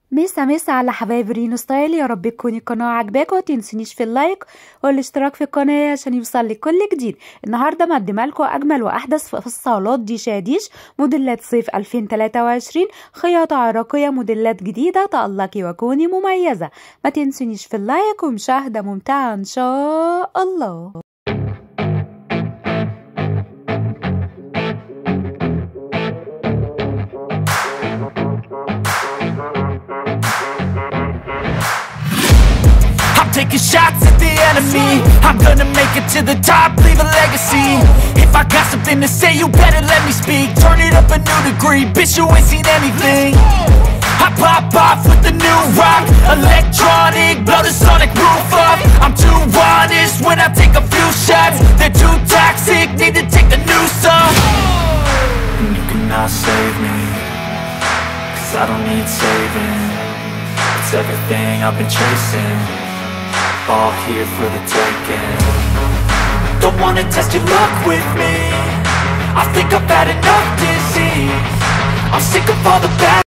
مسا على حبايب رينو ستايل. يا رب تكون القناه عجباكم، ومتنسونيش في اللايك والاشتراك في القناه عشان يوصلك كل جديد. النهارده مقدمه لكم اجمل واحدث في فصالات دشاديش موديلات صيف 2023، خياطه عراقيه موديلات جديده. تألقي وكوني مميزه. ما تنسونيش في اللايك ومشاهده ممتعه ان شاء الله. Taking shots at the enemy, I'm gonna make it to the top, leave a legacy. If I got something to say, you better let me speak. Turn it up a new degree, bitch, you ain't seen anything. I pop off with the new rock, electronic, blow the sonic roof up. I'm too honest when I take a few shots. They're too toxic, need to take the noose off. And you cannot save me, 'cause I don't need saving. It's everything I've been chasing, all here for the taking. Don't wanna test your luck with me, I think I've had enough disease. I'm sick of all the bad